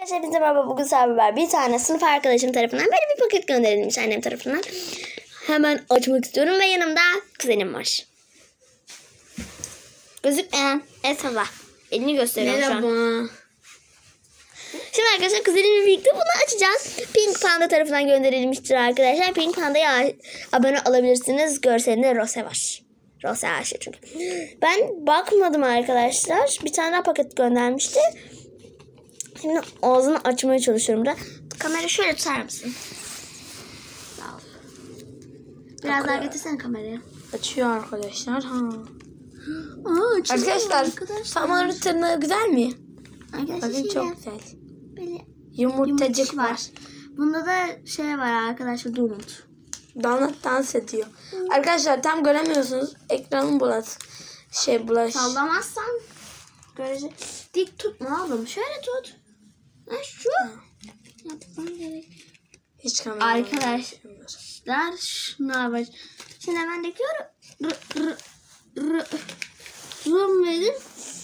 Hepinize merhaba. Bugün var. Bir tane sınıf arkadaşım tarafından böyle bir paket gönderilmiş annem tarafından. Hemen açmak istiyorum ve yanımda kuzenim var. Gözükmeyen Esra. Elini gösteriyor şu an. Şimdi arkadaşlar kuzenimle birlikte bunu açacağız. Pink Panda tarafından gönderilmiştir arkadaşlar. Pink Panda'ya abone olabilirsiniz. Görselinde Rose var. Rose Ayşe çünkü. Ben bakmadım arkadaşlar. Bir tane daha paket göndermişti. Şimdi ağzını açmaya çalışıyorum da. Kamerayı şöyle tutar mısın? Sağ ol. Biraz daha getirsene kamerayı. Açıyor arkadaşlar. Arkadaşlar. Samanın tırnağı güzel mi? Arkadaşlar bakın çok güzel. Böyle Yumurtacık var. Bunda da şey var arkadaşlar, donut. Donut dans ediyor. Arkadaşlar tam göremiyorsunuz. Ekranın bulaş. Sallamazsan görecek. Dik tutma oğlum. Şöyle tut. Ha, şu. Yapmam gerek. Hiç kamera. Arkadaşlar şuna bak. Şimdi hemen döküyorum. Zoom verin.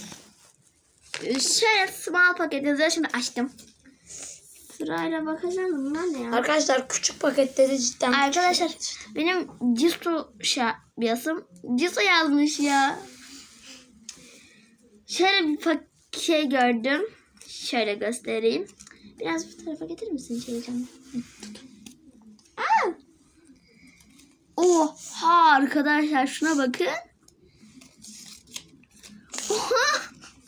Şöyle small paket yazıyor. Şimdi açtım. Sırayla bakacağım. Bunlar ne ya? Arkadaşlar küçük paketleri cidden. Arkadaşlar benim Cisu Cisu yazmış ya. Şöyle bir şey gördüm. Şöyle göstereyim. Biraz bu tarafa getirir misin şeyden? Oha arkadaşlar şuna bakın. Oha.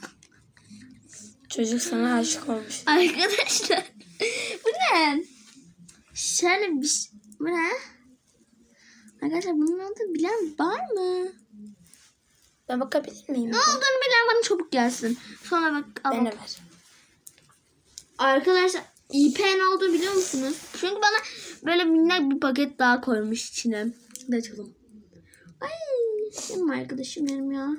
Çocuk sana aşık olmuş. Arkadaşlar bu ne? Şöyle bir bu ne? Arkadaşlar bunun adını bilen var mı? Ben bakabilir miyim? Ne olduğunu bilen bana çabuk gelsin. Sonra bak. Ben de ver. Arkadaşlar İP'nin olduğunu biliyor musunuz? Çünkü bana böyle minnak bir paket daha koymuş içine. Hadi açalım. Ay benim arkadaşım benim ya.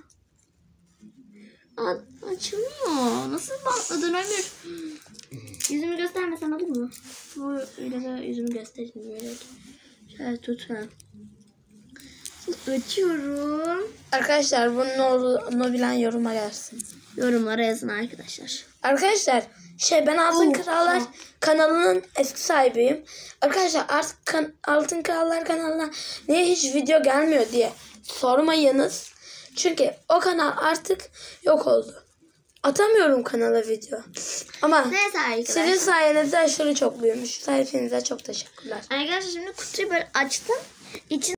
Açılmıyor. Nasıl bantladın Ömür? Yüzümü göstermesem olur mu? Böyle de yüzümü göstereyim böyle. Şöyle tut ha. Şimdi açıyorum. Arkadaşlar bunun olduğunu bilen yoruma yazsın. Yorumlara yazın arkadaşlar. Arkadaşlar ben Altın Krallar kanalının eski sahibiyim. Arkadaşlar artık Altın Krallar kanalına niye hiç video gelmiyor diye sormayınız. Çünkü o kanal artık yok oldu. Atamıyorum kanala video. Ama sizin sayenizde aşırı çok büyümüş. Hepinize çok teşekkürler. Arkadaşlar şimdi kutuyu böyle açtım.